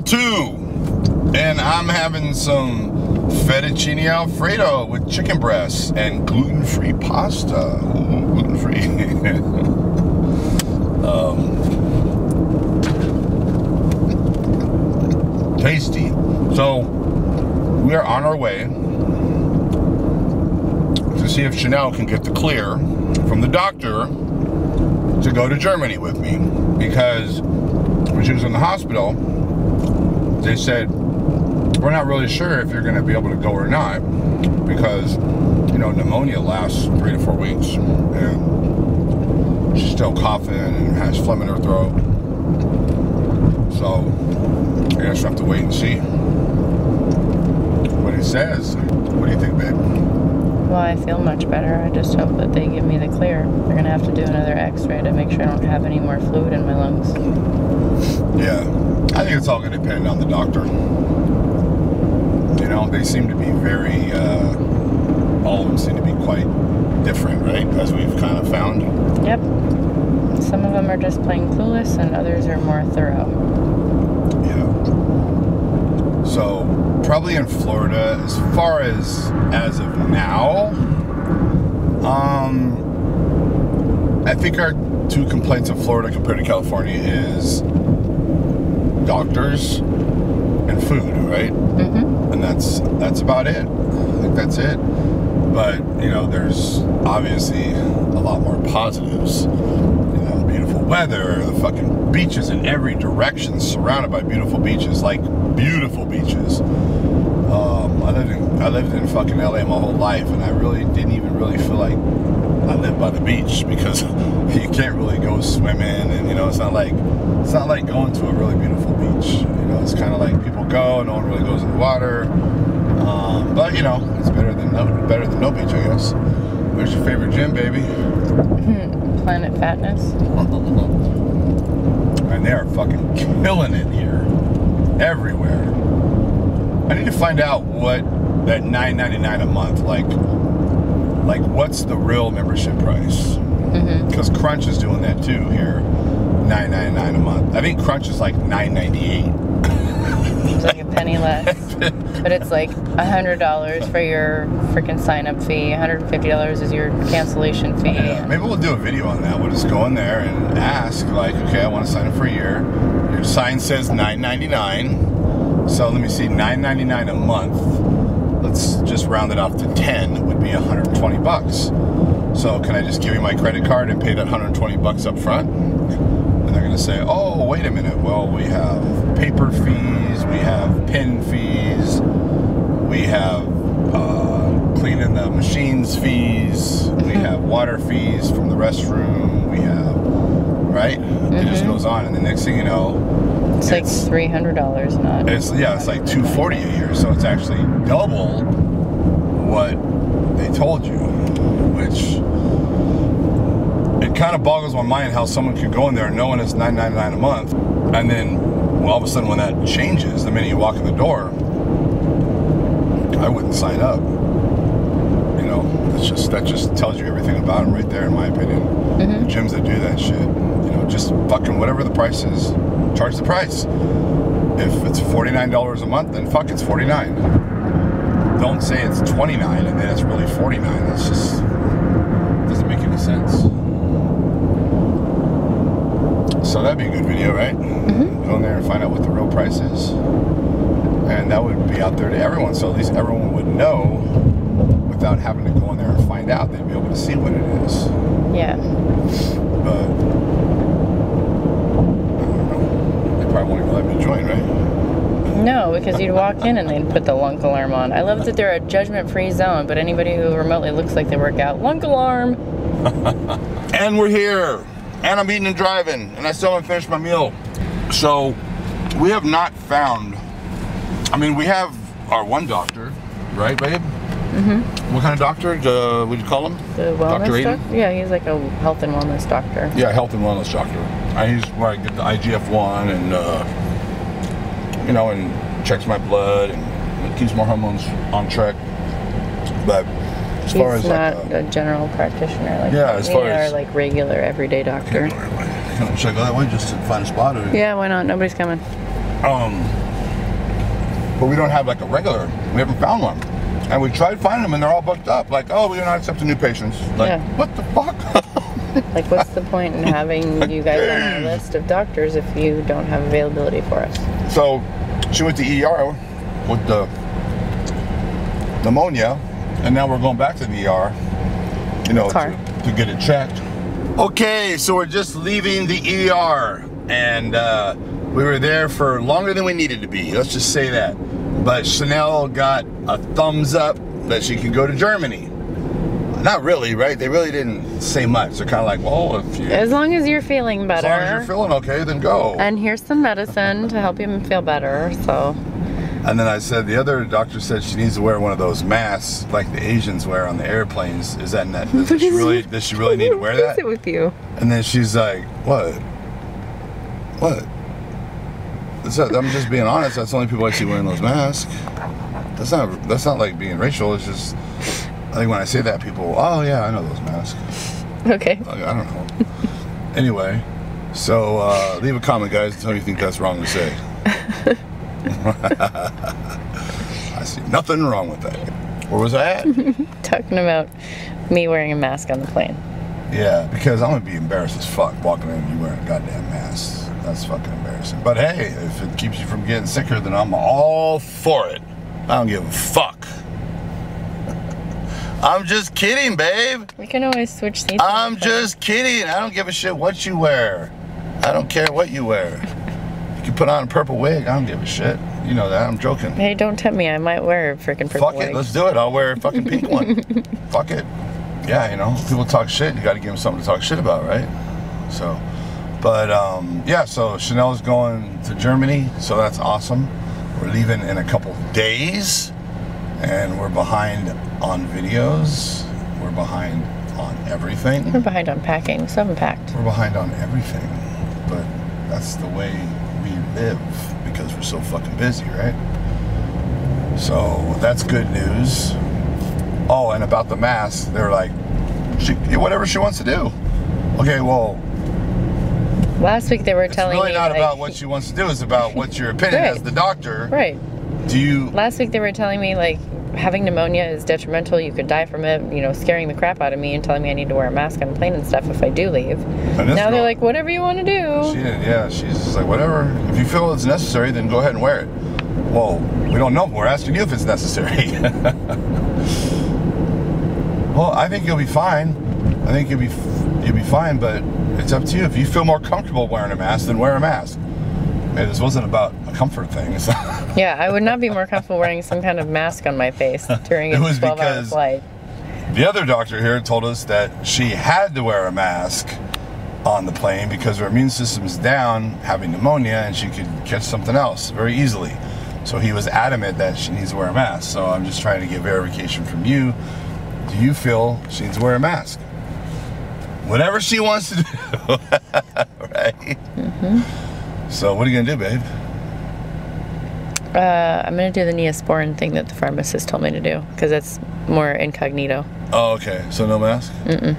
2, and I'm having some fettuccine alfredo with chicken breasts and gluten-free pasta. Ooh, gluten-free. Tasty. So we are on our way to see if Chanel can get the clear from the doctor to go to Germany with me, because when she was in the hospital, they said, we're not really sure if you're going to be able to go or not, because, you know, pneumonia lasts 3 to 4 weeks, and she's still coughing and has phlegm in her throat. So I guess we'll have to wait and see what he says. What do you think, babe? Well, I feel much better. I just hope that they give me the clear. They're going to have to do another x-ray to make sure I don't have any more fluid in my lungs. Yeah, I think it's all going to depend on the doctor. You know, they seem to be very, all of them seem to be quite different, right? As we've kind of found. Yep. Some of them are just plain clueless, and others are more thorough. Yeah. So, probably in Florida, as far as of now, I think our 2 complaints in Florida compared to California is doctors and food, right? Mm-hmm. And that's about it. I think that's it. But, you know, there's obviously a lot more positives. You know, beautiful weather, the fucking beaches in every direction, surrounded by beautiful beaches, like beautiful beaches. I lived in fucking LA my whole life, and I really didn't even really feel like I lived by the beach, because you can't really go swimming, and you know, it's not like going to a really beautiful beach. You know, it's kind of like people go, no one really goes in the water. But you know, it's better than no beach, I guess. Where's your favorite gym, baby? Planet Fatness. And they are fucking killing it here, everywhere. I need to find out what that $9.99 a month, like what's the real membership price? Because Crunch is doing that too here, $9.99 a month. I think Crunch is like $9.98. It's like a penny less, but it's like $100 for your freaking sign-up fee. $150 is your cancellation fee. Yeah, maybe we'll do a video on that. We'll just go in there and ask, like, okay, I want to sign up for a year. Your sign says $9.99. So let me see, $9.99 a month. Let's just round it off to 10. It would be 120 bucks. So can I just give you my credit card and pay that 120 bucks up front? And they're going to say, oh, wait a minute. Well, we have paper fees, we have pen fees, we have cleaning the machines fees, we have water fees from the restroom, we have, right? It just goes on, and the next thing you know, it's like $300 not. It's like $240 a year, so it's actually double what they told you, which it kind of boggles my mind how someone could go in there knowing it's $9.99 a month, and then all of a sudden when that changes, the minute you walk in the door, I wouldn't sign up. You know, that just tells you everything about them right there, in my opinion. The gyms that do that shit, you know, just fucking whatever the price is, charge the price. If it's $49 a month, then fuck, it's $49. Don't say it's $29 and then it's really $49. That's just doesn't make any sense. So that'd be a good video, right? Go in there and find out what the real price is, and that would be out there to everyone. So at least everyone would know without having to go in there and find out. They'd be able to see what it is. Yeah. But they probably won't even let me join, right? No, because you'd walk in and they'd put the lunk alarm on. I love that they're a judgment-free zone, but anybody who remotely looks like they work out, lunk alarm. And we're here, and I'm eating and driving, and I still haven't finished my meal. So we have not found, I mean, we have our one doctor, right, babe? What kind of doctor? What do you call him? The wellness doctor? Yeah, he's like a health and wellness doctor. Yeah, health and wellness doctor. He's where I get the IGF-1 and, you know, and checks my blood and keeps my hormones on track. But as far as he's not like a general practitioner, like yeah, as far as like regular everyday doctor. Can I check that way just to find a spot? Or? Yeah, why not? Nobody's coming. but we don't have like a regular. We haven't found one. And we tried finding them and they're all booked up. Like, oh, we're not accepting new patients. Like, Yeah. what the fuck? Like, what's the point in having you guys on our list of doctors if you don't have availability for us? So she went to ER with the pneumonia, and now we're going back to the ER, you know, to get it checked. Okay, so we're just leaving the ER, and we were there for longer than we needed to be. Let's just say that. But Chanel got a thumbs up that she could go to Germany. Not really, right? They really didn't say much. They're kind of like, well, if you... As long as you're feeling better. As long as you're feeling okay, then go. And here's some medicine to help you feel better, so... And then I said, the other doctor said she needs to wear one of those masks like the Asians wear on the airplanes. Is that net? Does she really need to wear that? What is it with you? And then she's like, what? What? I'm just being honest. That's the only people I see wearing those masks. That's not like being racial. It's just, I think when I say that, people, oh yeah, I know those masks. Okay. I don't know. Anyway, so leave a comment, guys, and tell me you think that's wrong to say. I see nothing wrong with that. Where was I at? Talking about me wearing a mask on the plane. Yeah, because I'm gonna be embarrassed as fuck walking in and you wearing a goddamn mask. That's fucking embarrassing. But hey, if it keeps you from getting sicker, then I'm all for it. I don't give a fuck. I'm just kidding, babe. We can always switch seats. I'm just kidding. I don't give a shit what you wear. I don't care what you wear. You can put on a purple wig. I don't give a shit. You know that. I'm joking. Hey, don't tempt me. I might wear a freaking purple wig. Fuck it. Let's do it. I'll wear a fucking pink one. Fuck it. Yeah, you know, people talk shit. You got to give them something to talk shit about, right? So, but yeah. So Chanel's going to Germany. So that's awesome. We're leaving in a couple days, and we're behind on videos. We're behind on everything. We're behind on packing. We still haven't packed. We're behind on everything, but that's the way we live because we're so fucking busy, right? So that's good news. Oh, and about the mask, they're like, whatever she wants to do. Okay, well, last week they were telling me. It's really not about what she wants to do. It's about what's your opinion Right. as the doctor. Right. Do you? Last week they were telling me like having pneumonia is detrimental. You could die from it. You know, scaring the crap out of me and telling me I need to wear a mask on the plane and stuff if I do leave. Now they're like, whatever you want to do. She's just like, whatever. If you feel it's necessary, then go ahead and wear it. Well, we don't know. We're asking you if it's necessary. Well, I think you'll be fine. I think you'll be fine, but it's up to you. If you feel more comfortable wearing a mask, then wear a mask. Hey, this wasn't about a comfort thing. So. Yeah, I would not be more comfortable wearing some kind of mask on my face during a 12-hour flight. The other doctor here told us that she had to wear a mask on the plane because her immune system's down, having pneumonia, and she could catch something else very easily. So he was adamant that she needs to wear a mask. So I'm just trying to get verification from you. Do you feel she needs to wear a mask? Whatever she wants to do, right? Mm-hmm. So what are you gonna do, babe? I'm gonna do the Neosporin thing that the pharmacist told me to do because it's more incognito. Oh, okay. So no mask? Mm-mm.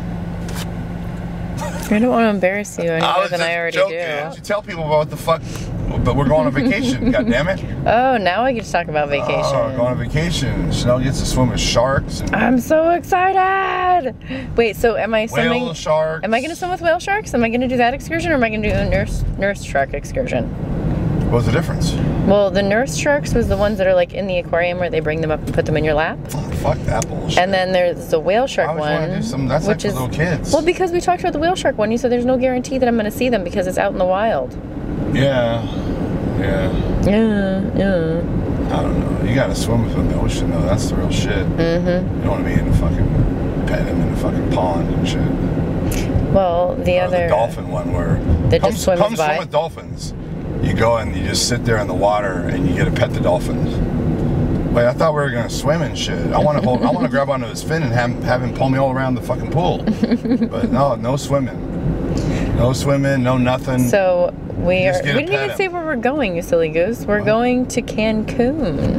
I don't want to embarrass you any more than I already do. You tell people about what the fuck. But we're going on vacation. God damn it! Oh, now I get to talk about vacation. Oh, we're going on vacation. Chanel gets to swim with sharks. And I'm so excited! Wait, so am I swimming? Whale sharks. Am I going to swim with whale sharks? Am I going to do that excursion, or am I going to do a nurse shark excursion? What's the difference? Well, the nurse sharks was the ones that are like in the aquarium where they bring them up and put them in your lap. Oh, fuck that bullshit. And then there's the whale shark one. Do some, that's like for little kids. Well, because we talked about the whale shark one, you said there's no guarantee that I'm going to see them because it's out in the wild. Yeah. Yeah. I don't know. You gotta swim with them in the ocean, though. That's the real shit. Mm-hmm. You don't want to be in the fucking pet them in the fucking pond and shit. Well, the dolphin one where just swims by. Swim with dolphins. You go and you just sit there in the water and you get to pet the dolphins. Wait, I thought we were gonna swim and shit. I want to grab onto his fin and have him pull me all around the fucking pool. But no swimming. No swimming, no nothing. So we didn't even say where we're going, you silly goose. We're going to Cancun.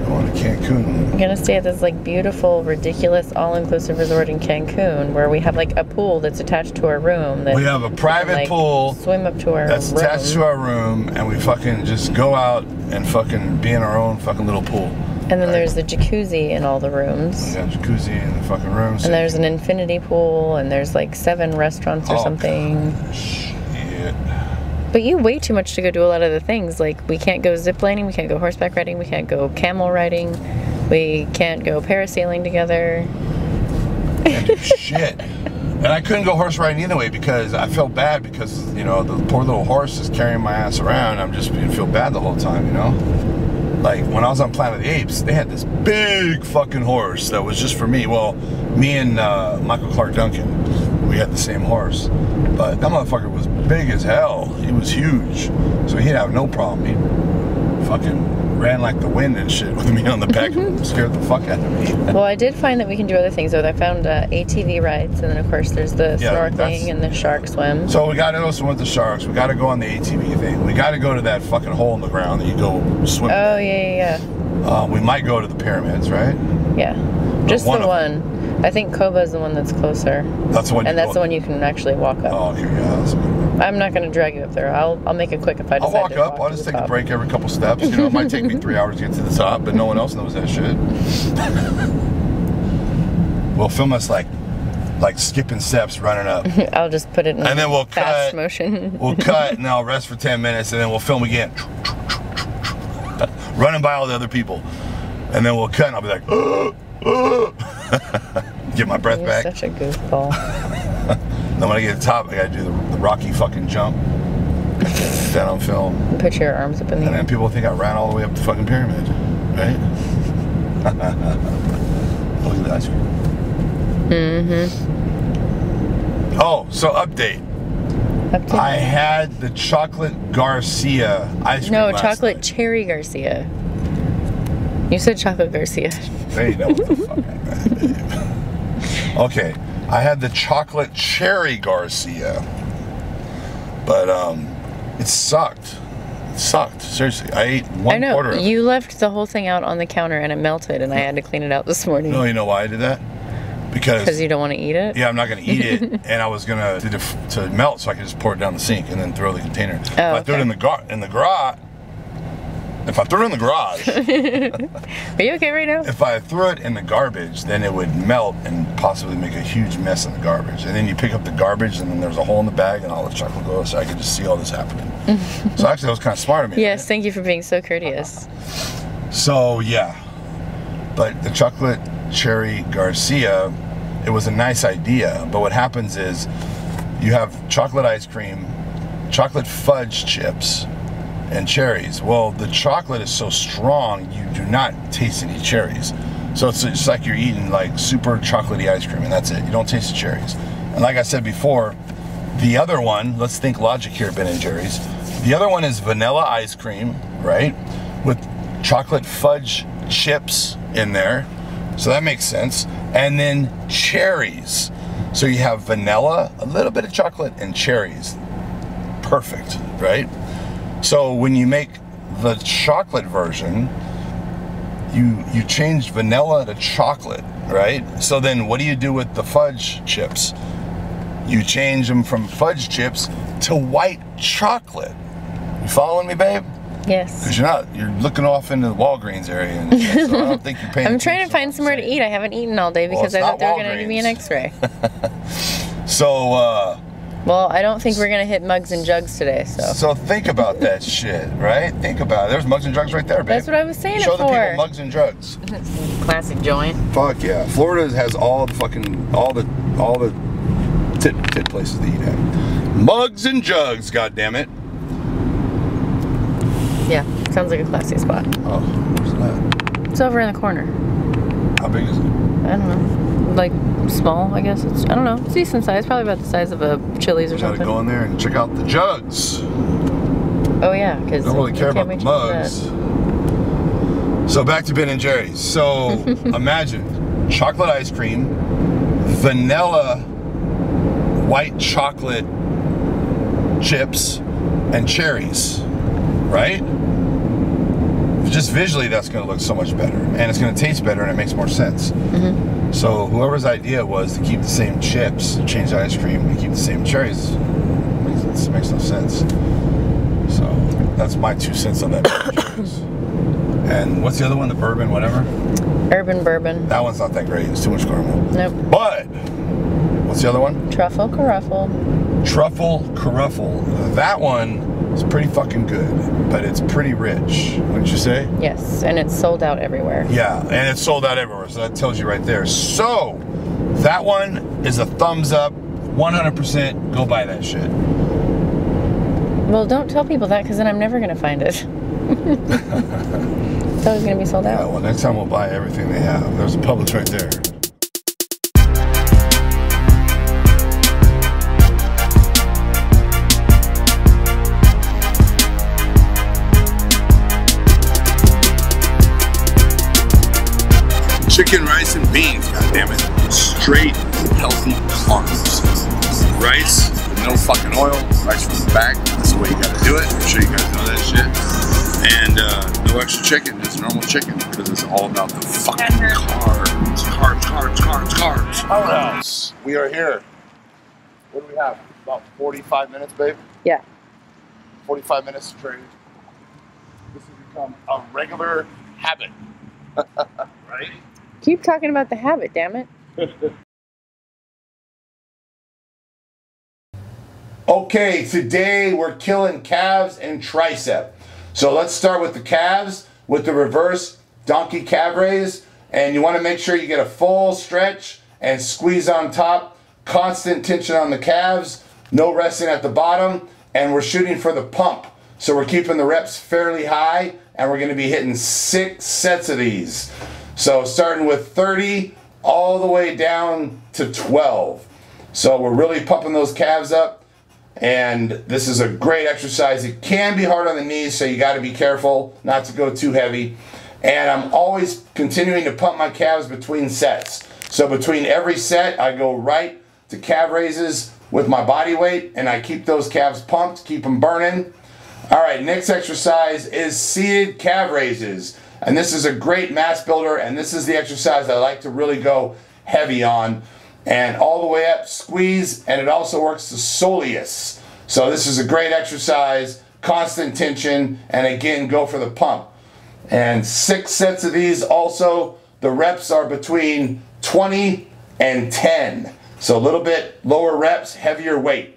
Going to Cancun. I'm gonna stay at this like beautiful, ridiculous, all-inclusive resort in Cancun where we have like a pool that's attached to our room. That we have a private pool. Swim up to our that's room. Attached to our room, and we fucking just go out and fucking be in our own fucking little pool. And then there's the jacuzzi in all the rooms. We got jacuzzi in the fucking rooms. And there's an infinity pool, and there's like 7 restaurants or something. God. Shit. But you way too much to go do a lot of the things. Like, we can't go zip lining, we can't go horseback riding, we can't go camel riding, we can't go parasailing together. Can't do shit. And I couldn't go horse riding either way because I felt bad because, you know, the poor little horse is carrying my ass around. I'm just being feel bad the whole time, you know? Like, when I was on Planet of the Apes, they had this big fucking horse that was just for me. Well, me and Michael Clark Duncan, we had the same horse. But that motherfucker was big as hell. He was huge. So he'd have no problem. He fucking ran like the wind and shit with me on the back and scared the fuck out of me. Well, I did find that we can do other things, though. I found ATV rides, and then, of course, there's the snorkeling and the shark swim. So we got to go swim with the sharks. We got to go on the ATV thing. We got to go to that fucking hole in the ground that you go swim in. Oh, yeah. We might go to the pyramids, right? Yeah. Just the one. I think Koba's the one that's closer. That's the one. And that's the one you can actually walk up. Oh, okay, yeah, that's a good one. I'm not going to drag you up there. I'll make it quick if I decide to walk up. I'll just take a break every couple steps. You know, it might take me 3 hours to get to the top, but no one else knows that shit. We'll film us like skipping steps, running up. I'll just put it in and then we'll fast cut, motion. We'll cut, and I'll rest for 10 minutes, and then we'll film again. Running by all the other people. And then we'll cut, and I'll be like, get my breath back. Such a goofball. Then when I get to the top, I gotta do the Rocky fucking jump. That on film. Put your arms up in the air. And then people think I ran all the way up the fucking pyramid, right? Look at the ice cream. Mm-hmm. Oh, so update. I had the chocolate Garcia ice cream. No, chocolate cherry Garcia. You said chocolate Garcia. They know what the fuck I meant. Okay, I had the chocolate cherry Garcia, but it sucked. It sucked. Seriously, I ate one quarter of it. You left the whole thing out on the counter and it melted, and I had to clean it out this morning. No, you know why I did that? Because you don't want to eat it? Yeah, I'm not going to eat it, and I was going to do it to melt so I could just pour it down the sink and then throw the container. If I threw it in the garage, if I threw it in the garage... Are you okay right now? If I threw it in the garbage, then it would melt and possibly make a huge mess in the garbage. And then you pick up the garbage, and then there's a hole in the bag, and all the chocolate goes, so I could just see all this happening. So actually, that was kind of smart of me. Yes, right? Thank you for being so courteous. So, yeah. But the chocolate cherry Garcia, it was a nice idea, but what happens is you have chocolate ice cream, chocolate fudge chips, and cherries. Well, the chocolate is so strong, you do not taste any cherries. So it's like you're eating like super chocolatey ice cream, and that's it. You don't taste the cherries. And like I said before, the other one, let's think logic here, Ben and Jerry's. The other one is vanilla ice cream, right? With chocolate fudge chips in there. So that makes sense. And then cherries. So you have vanilla, a little bit of chocolate, and cherries. Perfect, right? So when you make the chocolate version, you change vanilla to chocolate, right? So then what do you do with the fudge chips? You change them from fudge chips to white chocolate. You following me, babe? Yes. Because you're looking off into the Walgreens area, and shit, so I don't think you're paying I'm trying to find somewhere to eat. I haven't eaten all day because I thought they were going to give me an x-ray. So, well, I don't think we're going to hit mugs and jugs today, so. So think about that shit, right? Think about it. There's mugs and jugs right there, babe. That's what I was saying. Show the people mugs and jugs. Classic joint. Fuck yeah. Florida has all the tit places to eat at. Mugs and jugs, goddammit. Yeah, sounds like a classy spot. Oh, where's that? It's over in the corner. How big is it? I don't know. Like, small, I guess. I don't know. It's decent size. Probably about the size of a Chili's or something. Gotta go in there and check out the jugs. Oh, yeah, because I don't really care about the mugs. So back to Ben & Jerry's. So imagine chocolate ice cream, vanilla white chocolate chips, and cherries. Right? just visually, that's going to look so much better, and it's going to taste better, and it makes more sense. So whoever's idea was to keep the same chips, change the ice cream, and keep the same cherries, makes no sense. So that's my 2 cents on that. And what's the other one? The bourbon, whatever? Urban bourbon. That one's not that great. It's too much caramel. Nope. But what's the other one? Truffle Caraffle. Truffle Caraffle. That one is pretty fucking good, but it's pretty rich, wouldn't you say? Yes, and it's sold out everywhere. Yeah, and it's sold out everywhere, so that tells you right there. So that one is a thumbs up, 100%. Go buy that shit. Well, don't tell people that, because then I'm never going to find it. It's always going to be sold out. Yeah, well, next time we'll buy everything they have. There's a Publix right there. Chicken, rice, and beans, goddammit. Straight, healthy carbs. Rice with no fucking oil, rice from the bag. That's the way you gotta do it. I'm sure you guys know that shit. And no extra chicken, just normal chicken, because it's all about the fucking carbs. Carbs. Powerhouse. We are here. What do we have? About 45 minutes, babe? Yeah. 45 minutes to trade. This has become a regular habit. Right? Keep talking about the habit, damn it. Okay, today we're killing calves and tricep. So let's start with the calves with the reverse donkey calf raise. And you want to make sure you get a full stretch and squeeze on top. Constant tension on the calves, no resting at the bottom. And we're shooting for the pump. So we're keeping the reps fairly high, and we're going to be hitting 6 sets of these. So starting with 30 all the way down to 12. So we're really pumping those calves up, and this is a great exercise. It can be hard on the knees, so you got to be careful not to go too heavy. And I'm always continuing to pump my calves between sets. So between every set, I go right to calf raises with my body weight, and I keep those calves pumped, keep them burning. All right, next exercise is seated calf raises. And this is a great mass builder, and this is the exercise I like to really go heavy on. And all the way up, squeeze, and it also works the soleus. So this is a great exercise, constant tension, and again, go for the pump. And 6 sets of these also, the reps are between 20 and 10. So a little bit lower reps, heavier weight.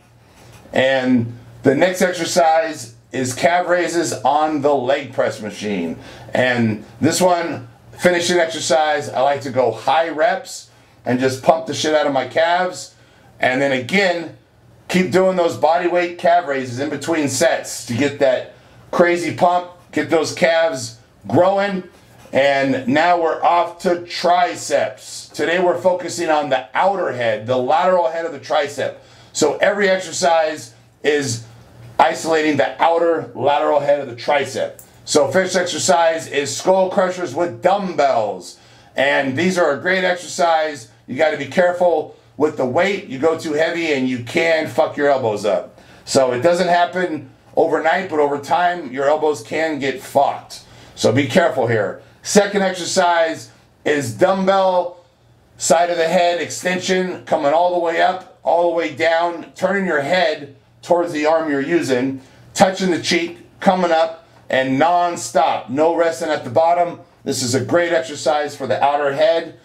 And the next exercise is calf raises on the leg press machine. And this one, finishing exercise, I like to go high reps and just pump the shit out of my calves. And then again, keep doing those body weight calf raises in between sets to get that crazy pump, get those calves growing. And now we're off to triceps. Today we're focusing on the outer head, the lateral head of the tricep. So every exercise is isolating the outer lateral head of the tricep. So first exercise is skull crushers with dumbbells. And these are a great exercise. You got to be careful with the weight. You go too heavy and you can fuck your elbows up. So it doesn't happen overnight, but over time your elbows can get fucked. So be careful here. Second exercise is dumbbell side of the head extension, coming all the way up, all the way down, turning your head towards the arm you're using, touching the cheek, coming up, and non-stop. No resting at the bottom. This is a great exercise for the outer head.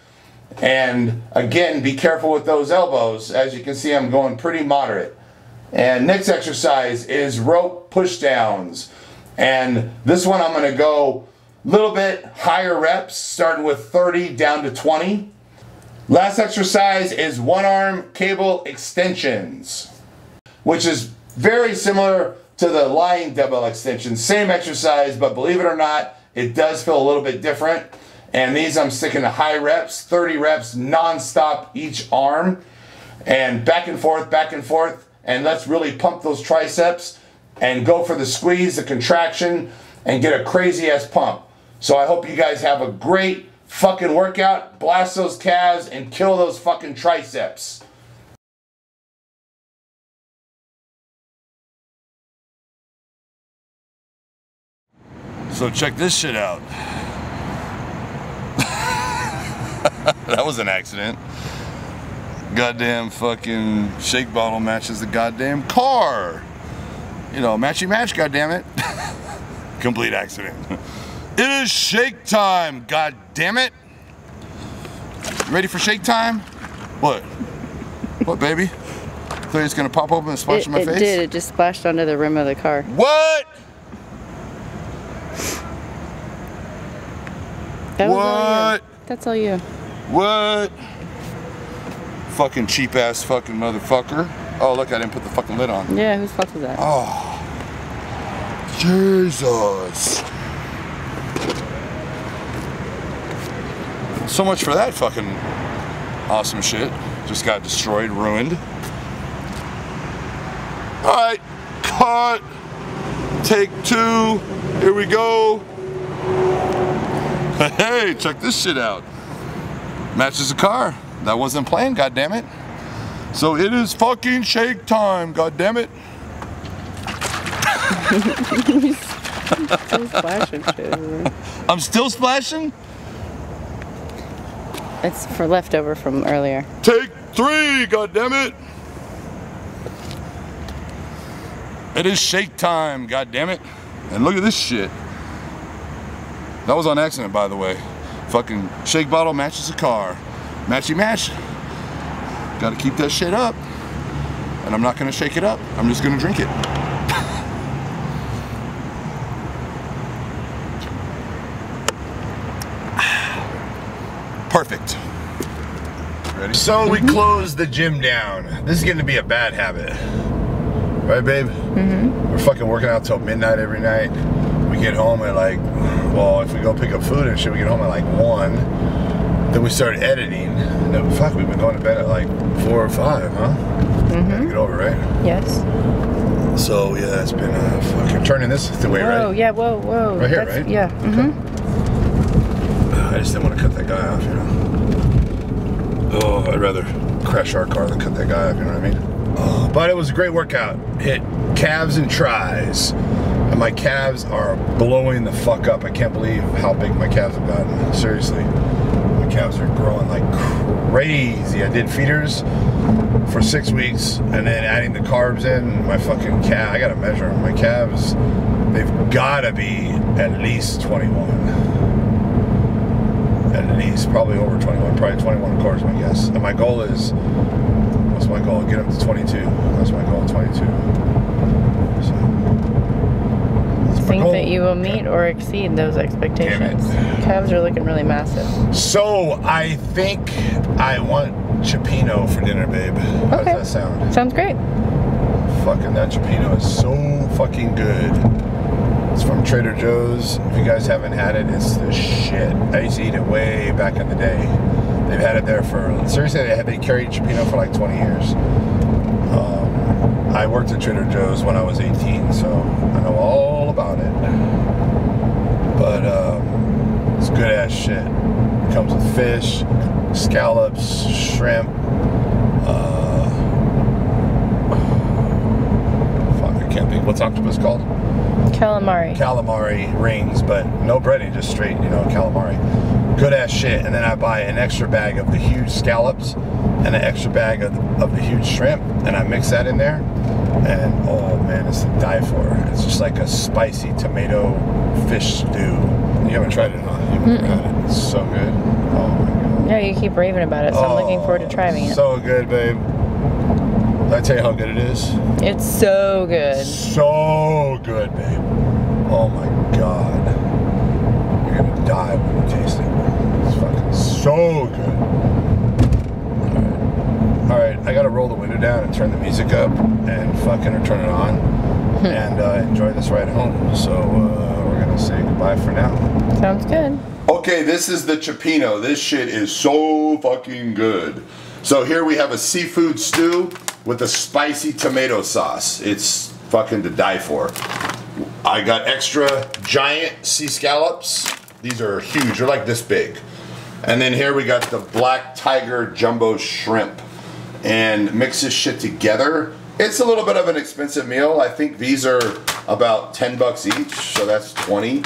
And again, be careful with those elbows. As you can see, I'm going pretty moderate. And next exercise is rope pushdowns. And this one I'm going to go a little bit higher reps, starting with 30 down to 20. Last exercise is one arm cable extensions, which is very similar to the lying dumbbell extension. Same exercise, but believe it or not, it does feel a little bit different. And these I'm sticking to high reps, 30 reps, non-stop each arm. And back and forth, and let's really pump those triceps and go for the squeeze, the contraction, and get a crazy ass pump. So I hope you guys have a great fucking workout. Blast those calves and kill those fucking triceps. So So check this shit out. That was an accident. Goddamn fucking shake bottle matches the goddamn car. You know, matchy match, goddammit. Complete accident. It is shake time, goddammit. You ready for shake time? What? What, baby? Thought it's gonna pop open and splash in my face? It did. It just splashed onto the rim of the car. What? That was what? All you. That's all you. What? Fucking cheap ass fucking motherfucker. Oh, look, I didn't put the fucking lid on. Yeah, whose fault is that? Oh. Jesus. So much for that fucking awesome shit. Just got destroyed, ruined. Alright, cut. Take 2. Here we go. Hey, check this shit out. Matches the car. That wasn't playing, goddammit. So it is fucking shake time, goddammit. Still splashing shit. I'm still splashing? It's for leftover from earlier. Take 3, goddammit. It is shake time, goddammit. And look at this shit. That was on accident, by the way. Fucking shake bottle matches the car. Matchy match. Gotta keep that shit up. And I'm not gonna shake it up. I'm just gonna drink it. Perfect. Ready? So we closed the gym down. This is getting to be a bad habit. Right, babe? Mm-hmm. We're fucking working out till midnight every night. We get home at like, well, if we go pick up food and shit, we get home at like 1. Then we start editing. And then, fuck, we've been going to bed at like 4 or 5, huh? Mm-hmm. Gotta get over, right? Yes. So, yeah, it's been fucking turning this the way, right? Oh, yeah, whoa, whoa. Right here, right? Yeah. Mm-hmm. I just didn't want to cut that guy off, you know? Oh, I'd rather crash our car than cut that guy off, you know what I mean? But it was a great workout. Hit calves and tries. And my calves are blowing the fuck up. I can't believe how big my calves have gotten. Seriously. My calves are growing like crazy. I did feeders for 6 weeks and then adding the carbs in. My fucking calf, I gotta measure them. My calves, they've gotta be at least 21. At least, probably over 21. Probably 21 carbs, my guess. And my goal is, what's my goal? Get them to 22. That's my goal, 22. So. Think that you will meet or exceed those expectations. Calves are looking really massive. So I think I want Cioppino for dinner, babe. How does that sound? Sounds great. Fucking that Cioppino is so fucking good. It's from Trader Joe's. If you guys haven't had it, it's the shit. I used to eat it way back in the day. They've had it there for, seriously, they carried Cioppino for like 20 years. I worked at Trader Joe's when I was 18, so I know all about it. But it's good ass shit. It comes with fish, scallops, shrimp, fuck, I can't think, what's octopus called? Calamari. Calamari rings, but no breading, just straight, you know, calamari. Good ass shit. And then I buy an extra bag of the huge scallops and an extra bag of the huge shrimp, and I mix that in there. And oh man, it's to die for. It's just like a spicy tomato fish stew. You haven't tried it, huh? You've never had it. It's so good. Oh my god. Yeah, you keep raving about it, so I'm looking forward to trying it. So good, babe. Did I tell you how good it is? It's so good. So good, babe. Oh my god. You're gonna die when you taste it. It's fucking so good. Alright, I gotta roll the window down and turn the music up and fucking or turn it on and enjoy this ride home. So we're gonna say goodbye for now. Sounds good. Okay, this is the Cioppino. This shit is so fucking good. So here we have a seafood stew with a spicy tomato sauce. It's fucking to die for. I got extra giant sea scallops. These are huge, they're like this big. And then here we got the black tiger jumbo shrimp. And mix this shit together. It's a little bit of an expensive meal. I think these are about 10 bucks each, so that's 20.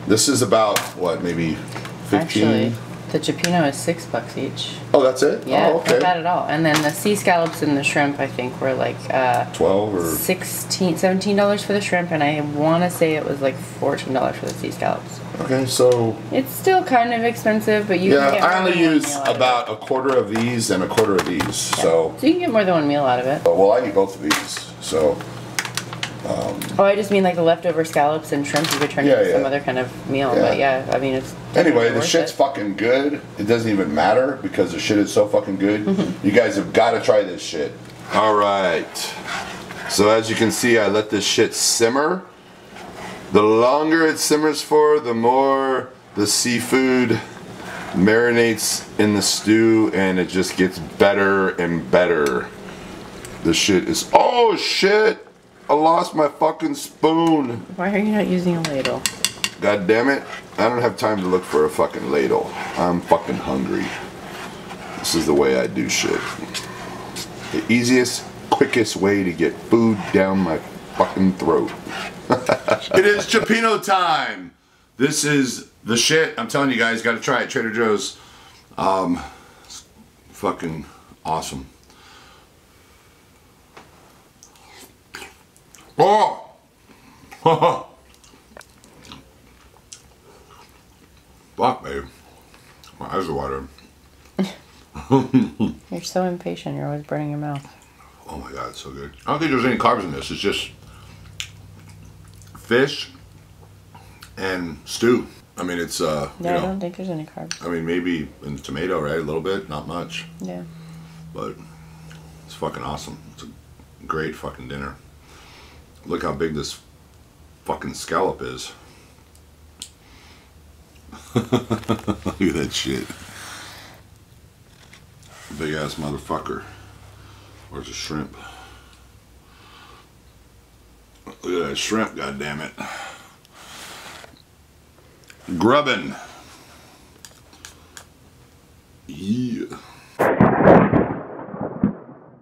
This is about, what, maybe 15? Actually, the Cioppino is $6 each. Oh, that's it? Yeah, oh, okay. not bad at all. And then the sea scallops and the shrimp, I think, were like 12 or $17 for the shrimp, and I want to say it was like $14 for the sea scallops. Okay, so it's still kind of expensive, but you can get I only use about a quarter of these and a quarter of these, so you can get more than one meal out of it. Well, I eat both of these, so. Oh, I just mean like the leftover scallops and shrimp. You could turn into some other kind of meal, but yeah, I mean it's. Anyway, the shit's fucking good. It doesn't even matter because the shit is so fucking good. You guys have got to try this shit. All right. So as you can see, I let this shit simmer. The longer it simmers for, the more the seafood marinates in the stew, and it just gets better and better. The shit is. Oh shit! I lost my fucking spoon. Why are you not using a ladle? God damn it. I don't have time to look for a fucking ladle. I'm fucking hungry. This is the way I do shit. The easiest, quickest way to get food down my fucking throat. It is Cioppino time. This is the shit. I'm telling you guys, gotta try it. Trader Joe's. It's fucking awesome. Oh! Fuck, babe. My eyes are watering. You're so impatient. You're always burning your mouth. Oh my god, it's so good. I don't think there's any carbs in this. It's just fish and stew. I mean, it's, yeah, I don't think there's any carbs. I mean, maybe in the tomato, right? A little bit, not much. Yeah. But it's fucking awesome. It's a great fucking dinner. Look how big this fucking scallop is. Look at that shit. Big ass motherfucker. Where's the shrimp? Look at that shrimp, goddammit. Grubbin. Yeah.